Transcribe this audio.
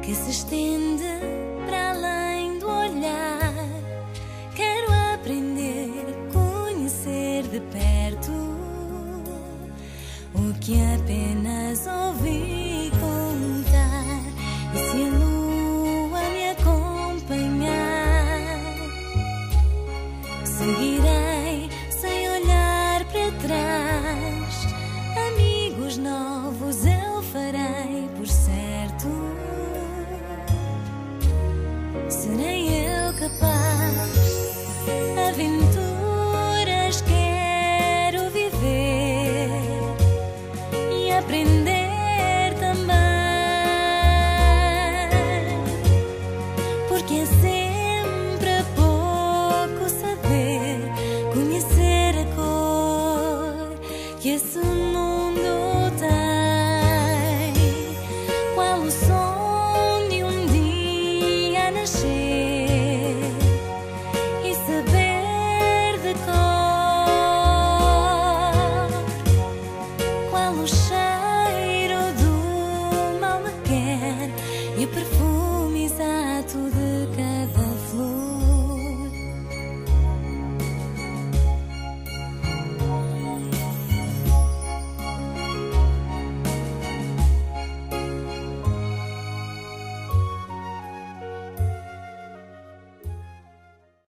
que se estende para além do olhar. Quero aprender a conhecer de perto o que apenas ouvi contar. E se a lua me acompanhar, seguirei sem olhar para trás. Amigos novos eu farei por certo. Serei eu capaz. Aventuras quero viver e aprender também, porque é sempre pouco saber conhecer a cor que esse